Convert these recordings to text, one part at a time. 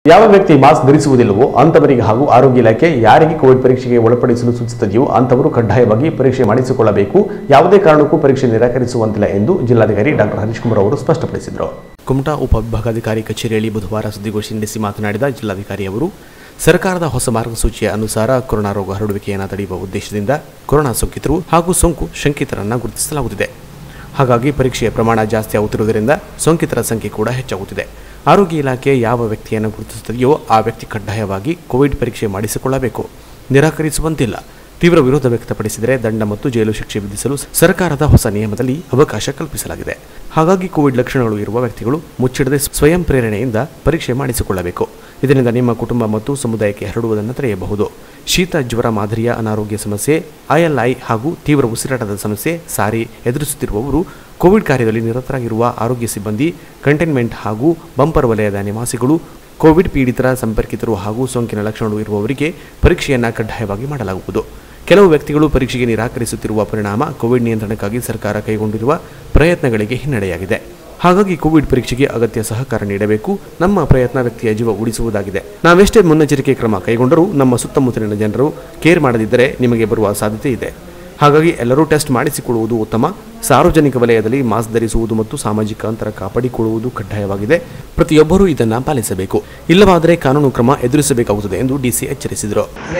ಯಾವ ವ್ಯಕ್ತಿ ಮಾಸ್ಕ್ ಧರಿಸುವುದಿಲ್ಲವೋ ಅಂತವರಿಗೆ ಹಾಗೂ ಆರೋಗ್ಯ ಇಲಾಖೆ ಯಾರಿಗೆ ಕೋವಿಡ್ ಪರೀಕ್ಷೆಗೆ ಒಳಪಡಿಸಲು ಸೂಚಿಸುತ್ತದೆಯೋ ಅಂತವರು ಕಡ್ಡಾಯವಾಗಿ ಪರೀಕ್ಷೆ ಮಾಡಿಸಿಕೊಳ್ಳಬೇಕು. ಯಾವುದೇ ಕಾರಣಕ್ಕೂ ಪರೀಕ್ಷೆ ನಿರಾಕರಿಸುವಂತಿಲ್ಲ ಎಂದು ಜಿಲ್ಲಾಧಿಕಾರಿ ಡಾಕ್ಟರ್ ಹರೀಶ್ ಕುಮಾರ್ ಅವರು ಸ್ಪಷ್ಟಪಡಿಸಿದರು. ಕುಮಟಾ ಉಪವಿಭಾಗಾಧಿಕಾರಿ ಕಚೇರಿಯಲ್ಲಿ ಬುಧವಾರ ಸುದ್ದಿಗೋಷ್ಠಿ ನಡೆಸಿ ಮಾತನಾಡಿದ ಜಿಲ್ಲಾಧಿಕಾರಿ ಅವರು, ಸರ್ಕಾರದ ಹೊಸ ಮಾರ್ಗಸೂಚಿಯ ಅನುಸಾರ ಕೊರೋನಾ ರೋಗ ಹರಡುವಿಕೆಯನ್ನು ತಡೆಯುವ ಉದ್ದೇಶದಿಂದ ಕೊರೋನಾ ಸೋಂಕಿತರು ಹಾಗೂ ಸೋಂಕು ಶಂಕಿತರನ್ನು ಗುರುತಿಸಲಾಗುತ್ತಿದೆ. ಹಾಗಾಗಿ ಪರೀಕ್ಷೆಯ ಪ್ರಮಾಣ ಜಾಸ್ತಿ ಆಗುತ್ತಿರುವುದರಿಂದ ಸೋಂಕಿತರ ಸಂಖ್ಯೆ ಕೂಡ ಹೆಚ್ಚಾಗುತ್ತಿದೆ. ಆರೋಗ್ಯ ಇಲಾಖೆ ಯಾವ ವ್ಯಕ್ತಿಯನ್ನು ಗುರುತಿಸುತ್ತದೆಯೋ ಆ ವ್ಯಕ್ತಿ ಕಡ್ಡಾಯವಾಗಿ ಕೋವಿಡ್ ಪರೀಕ್ಷೆ ಮಾಡಿಸಿಕೊಳ್ಳಬೇಕು, ನಿರಾಕರಿಸುವಂತಿಲ್ಲ. ತೀವ್ರ ವಿರೋಧ ವ್ಯಕ್ತಪಡಿಸಿದರೆ ದಂಡ ಮತ್ತು ಜೈಲು ಶಿಕ್ಷೆ ವಿಧಿಸಲು ಸರ್ಕಾರದ ಹೊಸ ನಿಯಮದಲ್ಲಿ ಅವಕಾಶ ಕಲ್ಪಿಸಲಾಗಿದೆ. ಹಾಗಾಗಿ ಕೋವಿಡ್ ಲಕ್ಷಣಗಳು ಇರುವ ವ್ಯಕ್ತಿಗಳು ಮುಚ್ಚಿಡದೆ ಸ್ವಯಂ ಪ್ರೇರಣೆಯಿಂದ ಪರೀಕ್ಷೆ ಮಾಡಿಸಿಕೊಳ್ಳಬೇಕು. ಇದರಿಂದ ನಿಮ್ಮ ಕುಟುಂಬ ಮತ್ತು ಸಮುದಾಯಕ್ಕೆ ಹರಡುವುದನ್ನು ತಡೆಯಬಹುದು. ಶೀತ, ಜ್ವರ ಮಾದರಿಯ ಅನಾರೋಗ್ಯ ಸಮಸ್ಯೆ, ILI ಹಾಗೂ ತೀವ್ರ ಉಸಿರಾಟದ ಸಮಸ್ಯೆ ಸಾರಿ ಎದುರಿಸುತ್ತಿರುವವರು, ಕೋವಿಡ್ ಕಾರ್ಯದಲ್ಲಿ ನಿರತರಾಗಿರುವ ಆರೋಗ್ಯ ಸಿಬ್ಬಂದಿ, ಕಂಟೈನ್ಮೆಂಟ್ ಹಾಗೂ ಬಂಪರ್ ವಲಯದ ನಿವಾಸಿಗಳು, ಕೋವಿಡ್ ಪೀಡಿತರ ಸಂಪರ್ಕಿತರು ಹಾಗೂ ಸೋಂಕಿನ ಲಕ್ಷಣಗಳು ಇರುವವರಿಗೆ ಪರೀಕ್ಷೆಯನ್ನು ಕಡ್ಡಾಯವಾಗಿ ಮಾಡಲಾಗುವುದು. ಕೆಲವು ವ್ಯಕ್ತಿಗಳು ಪರೀಕ್ಷೆಗೆ ನಿರಾಕರಿಸುತ್ತಿರುವ ಪರಿಣಾಮ ಕೋವಿಡ್ ನಿಯಂತ್ರಣಕ್ಕಾಗಿ ಸರ್ಕಾರ ಕೈಗೊಂಡಿರುವ ಪ್ರಯತ್ನಗಳಿಗೆ ಹಿನ್ನಡೆಯಾಗಿದೆ. ಹಾಗಾಗಿ ಕೋವಿಡ್ ಪರೀಕ್ಷೆಗೆ ಅಗತ್ಯ ಸಹಕಾರ ನೀಡಬೇಕು. ನಮ್ಮ ಪ್ರಯತ್ನ ವ್ಯಕ್ತಿಯ ಜೀವ ಉಳಿಸುವುದಾಗಿದೆ. ನಾವೆಷ್ಟೇ ಮುನ್ನೆಚ್ಚರಿಕೆ ಕ್ರಮ ಕೈಗೊಂಡರೂ ನಮ್ಮ ಸುತ್ತಮುತ್ತಲಿನ ಜನರು ಕೇರ್ ಮಾಡದಿದ್ದರೆ ನಿಮಗೆ ಬರುವ ಸಾಧ್ಯತೆ ಇದೆ. ಹಾಗಾಗಿ ಎಲ್ಲರೂ ಟೆಸ್ಟ್ ಮಾಡಿಸಿಕೊಳ್ಳುವುದು ಉತ್ತಮ. ಸಾರ್ವಜನಿಕ ವಲಯದಲ್ಲಿ ಮಾಸ್ಕ್ ಧರಿಸುವುದು ಮತ್ತು ಸಾಮಾಜಿಕ ಅಂತರ ಕಾಪಾಡಿಕೊಳ್ಳುವುದು ಕಡ್ಡಾಯವಾಗಿದೆ. ಪ್ರತಿಯೊಬ್ಬರೂ ಇದನ್ನು ಪಾಲಿಸಬೇಕು. ಇಲ್ಲವಾದರೆ ಕಾನೂನು ಕ್ರಮ ಎದುರಿಸಬೇಕಾಗುತ್ತದೆ ಎಂದು DC ಎಚ್ಚರಿಸಿದರು.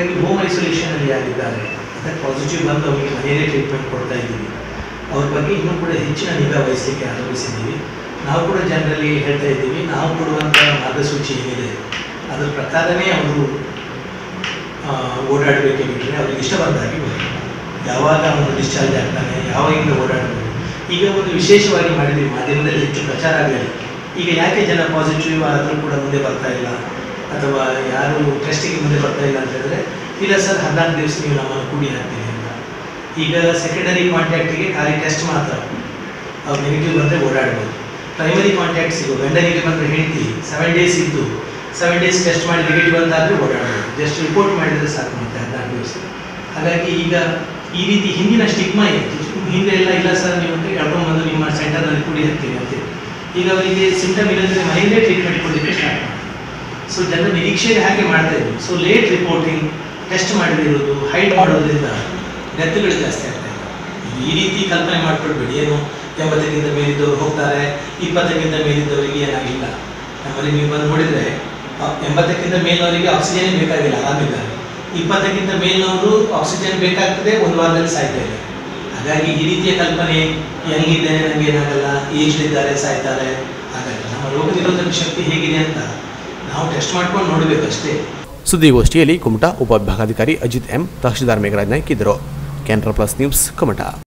ಅವ್ರ ಬಗ್ಗೆ ಇನ್ನೂ ಕೂಡ ಹೆಚ್ಚಿನ ನಿಗಾ ವಹಿಸಲಿಕ್ಕೆ ಆರಂಭಿಸಿದ್ದೀವಿ. ನಾವು ಕೂಡ ಜನರಲ್ಲಿ ಹೇಳ್ತಾ ಇದ್ದೀವಿ, ನಾವು ಕೊಡುವಂಥ ಮಾರ್ಗಸೂಚಿ ಏನಿದೆ ಅದರ ಪ್ರಕಾರವೇ ಅವರು ಓಡಾಡಬೇಕೆ ಬಿಟ್ಟರೆ ಅವ್ರಿಗೆ ಇಷ್ಟ ಬಂದಾಗಿ ಬರಬೇಕು. ಯಾವಾಗ ಅವನು ಡಿಸ್ಚಾರ್ಜ್ ಆಗ್ತಾನೆ, ಯಾವಾಗಿಂದ ಓಡಾಡಬೇಕು. ಈಗ ಒಂದು ವಿಶೇಷವಾಗಿ ಮಾಡಿದ್ದೀವಿ, ಮಾಧ್ಯಮದಲ್ಲಿ ಹೆಚ್ಚು ಪ್ರಚಾರ ಆಗಲಿ. ಈಗ ಯಾಕೆ ಜನ ಪಾಸಿಟಿವ್ ಆದರೂ ಕೂಡ ಮುಂದೆ ಬರ್ತಾ ಇಲ್ಲ ಅಥವಾ ಯಾರು ಟೆಸ್ಟಿಗೆ ಮುಂದೆ ಬರ್ತಾ ಇಲ್ಲ ಅಂತ ಹೇಳಿದ್ರೆ, ಇಲ್ಲ ಸರ್ 14 ದಿವಸ ನೀವು ನಮ್ಮನ್ನು ಕೂಡಿ ಹಾಕ್ತೀವಿ ಅಂತ. ಈಗ ಸೆಕೆಂಡರಿ ಕಾಂಟ್ಯಾಕ್ಟಿಗೆ ಖಾಲಿ ಟೆಸ್ಟ್ ಮಾತ್ರ, ಅವ್ರು ನೆಗೆಟಿವ್ ಬಂದರೆ ಓಡಾಡ್ಬೋದು. ಪ್ರೈಮರಿ ಕಾಂಟ್ಯಾಕ್ಟ್ಸಿಗೂ ಗಂಡನಿಗೆ ಬಂದರೆ ಹೆಂಡತಿ 7 ಡೇಸ್ ಇದ್ದು 7 ಡೇಸ್ ಟೆಸ್ಟ್ ಮಾಡಿ ನೆಗೆಟಿವ್ ಬಂದಾದರೆ ಓಡಾಡ್ಬೋದು. ಜಸ್ಟ್ ರಿಪೋರ್ಟ್ ಮಾಡಿದರೆ ಸಾಕು ಮತ್ತೆ 14 ದಿವಸ. ಹಾಗಾಗಿ ಈಗ ಈ ರೀತಿ ಹಿಂದಿನ ಸ್ಟಿಗ್ಮಾ ಇತ್ತು. ಹಿಂದೆ ಎಲ್ಲ ಇಲ್ಲ ಸರ್ ನೀವು ಕರ್ಕೊಂಡ್ಬಂದು ನಿಮ್ಮ ಸೆಂಟರ್ನಲ್ಲಿ ಕೂಡಿ ಹಾಕ್ತೀವಿ ಅಂತ. ಈಗ ಅವರಿಗೆ ಸಿಂಟಮ್ ಇಲ್ಲಂದರೆ ಮನೆಯಲ್ಲೇ ಟ್ರೀಟ್ಮೆಂಟ್ ಕೊಡಲಿಕ್ಕೆ ಸ್ಟಾರ್ಟ್ ಮಾಡಿ. ಸೊ ಜನರ ನಿರೀಕ್ಷೆಗೆ ಹಾಗೆ ಮಾಡ್ತಾ ಇದ್ವಿ. ಸೊ ಲೇಟ್ ರಿಪೋರ್ಟಿಂಗ್, ಟೆಸ್ಟ್ ಮಾಡಿದಿರೋದು, ಹೈಡ್ ಮಾಡೋದ್ರಿಂದ ಡೆತ್ಗಳು ಜಾಸ್ತಿ ಆಗ್ತಾ ಇದೆ. ಈ ರೀತಿ ಕಲ್ಪನೆ ಮಾಡಿಕೊಡ್ಬೇಡಿ, ಏನು 80ಕ್ಕಿಂತ ಮೇಲಿದ್ದವರು ಹೋಗ್ತಾರೆ, 20ಕ್ಕಿಂತ ಮೇಲಿದ್ದವರಿಗೆ ಏನಾಗಿಲ್ಲ. ನಮ್ಮಲ್ಲಿ ನೀವು ಬಂದು ನೋಡಿದರೆ 80ಕ್ಕಿಂತ ಮೇಲಿನವರಿಗೆ ಆಕ್ಸಿಜನ್ ಬೇಕಾಗಿಲ್ಲ, ಆರಾಮಿದ್ದಾರೆ. 20ಕ್ಕಿಂತ ಮೇಲಿನವರು ಆಕ್ಸಿಜನ್ ಬೇಕಾಗ್ತದೆ, ಒಂದು ವಾರದಲ್ಲಿ ಸಾಯ್ತಾ ಇದೆ. ಹಾಗಾಗಿ ಈ ರೀತಿಯ ಕಲ್ಪನೆ, ಹೆಂಗಿದ್ದೇನೆ ನನಗೆ ಏನಾಗಲ್ಲ, ಏಜ್ಲಿದ್ದಾರೆ ಸಾಯ್ತಾರೆ, ಹಾಗಲ್ಲ. ನಮ್ಮ ರೋಗ ನಿರೋಧಕ ಶಕ್ತಿ ಹೇಗಿದೆ ಅಂತ ನಾವು ಟೆಸ್ಟ್ ಮಾಡ್ಕೊಂಡು ನೋಡಬೇಕಷ್ಟೇ. ಸುದ್ದಿಗೋಷ್ಠಿಯಲ್ಲಿ ಕುಮಟಾ ಉಪವಿಭಾಗಾಧಿಕಾರಿ ಅಜಿತ್ M, ತಹಶೀಲ್ದಾರ್ ಮೇಘರಾಜ್ ನಾಯ್ಕ ಇದ್ದರು. Canara plus news Kumta.